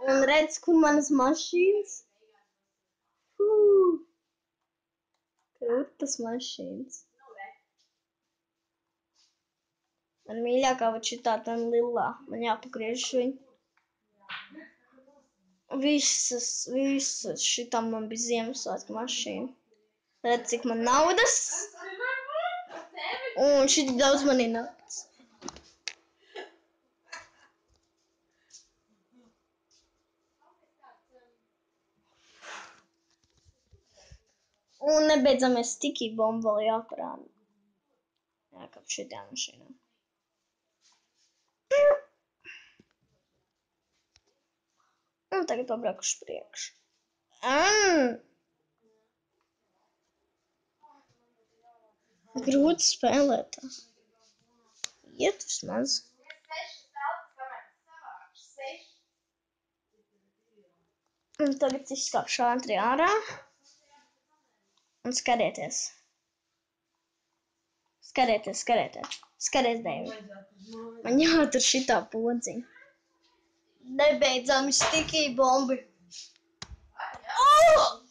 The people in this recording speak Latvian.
Un redz, kur manas mašīnas? Krūtas mašīnas. Man mīļākā vat šitā tan lilā. Man jāpagriež viņu. Visas šitā man bija Ziemassvētku mašīna. Redz, cik man naudas. Un šitā daudz man ir nakts. Un nebeidzamies sticky bombu vēl jāparāda. Jākap šitā mašīnā. Un tagad pabraukuši priekšu. Grūti spēlēt. Iet vismaz. Un tagad izskāpšu ātri ārā. Un skatieties. Skatieties. Skaties, Deivi. Man jātur šitā podziņa. Nebeidzami sticky bombi.